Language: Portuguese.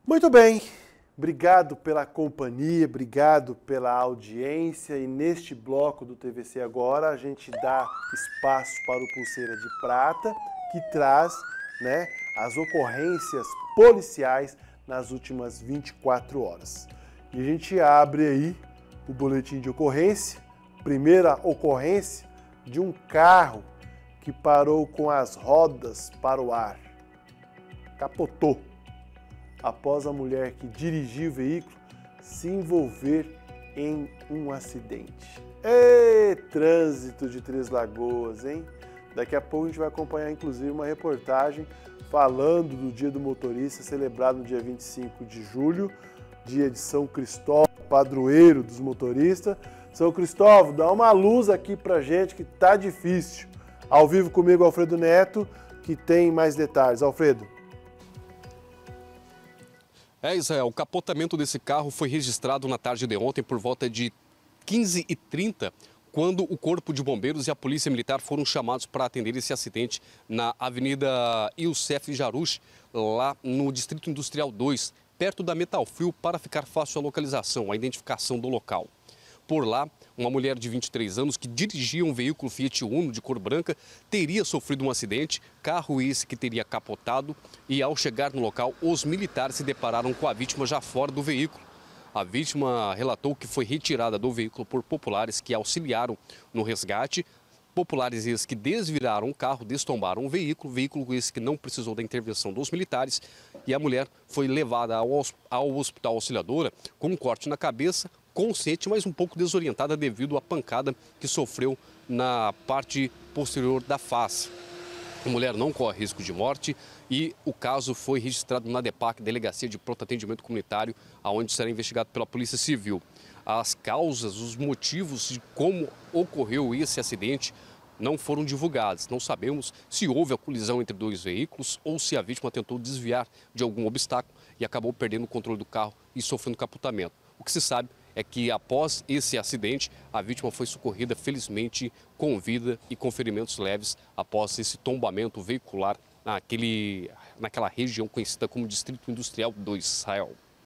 Muito bem, obrigado pela companhia, obrigado pela audiência e neste bloco do TVC Agora a gente dá espaço para o Pulseira de Prata que traz, as ocorrências policiais nas últimas 24 horas. E a gente abre aí o boletim de ocorrência, primeira ocorrência de um carro que parou com as rodas para o ar, capotou após a mulher que dirigia o veículo se envolver em um acidente. Trânsito de Três Lagoas, hein? Daqui a pouco a gente vai acompanhar, inclusive, uma reportagem falando do Dia do Motorista, celebrado no dia 25 de julho, dia de São Cristóvão, padroeiro dos motoristas. São Cristóvão, dá uma luz aqui pra gente que tá difícil. Ao vivo comigo, Alfredo Neto, que tem mais detalhes. Alfredo. Israel, o capotamento desse carro foi registrado na tarde de ontem por volta de 15h30, quando o Corpo de Bombeiros e a Polícia Militar foram chamados para atender esse acidente na Avenida Youssef Jaruch, lá no Distrito Industrial 2, perto da Metalfrio, para ficar fácil a localização, a identificação do local. Por lá, uma mulher de 23 anos que dirigia um veículo Fiat Uno de cor branca teria sofrido um acidente, carro esse que teria capotado, e ao chegar no local, os militares se depararam com a vítima já fora do veículo. A vítima relatou que foi retirada do veículo por populares que auxiliaram no resgate, populares esses que desviraram o carro, destombaram o veículo esse que não precisou da intervenção dos militares, e a mulher foi levada ao Hospital Auxiliadora com um corte na cabeça, consciente, mas um pouco desorientada devido à pancada que sofreu na parte posterior da face. A mulher não corre risco de morte e o caso foi registrado na DEPAC, Delegacia de Pronto Atendimento Comunitário, onde será investigado pela Polícia Civil. As causas, os motivos de como ocorreu esse acidente não foram divulgados. Não sabemos se houve a colisão entre dois veículos ou se a vítima tentou desviar de algum obstáculo e acabou perdendo o controle do carro e sofrendo capotamento. O que se sabe é que após esse acidente, a vítima foi socorrida felizmente com vida e com ferimentos leves após esse tombamento veicular naquela região conhecida como Distrito Industrial 2, Israel.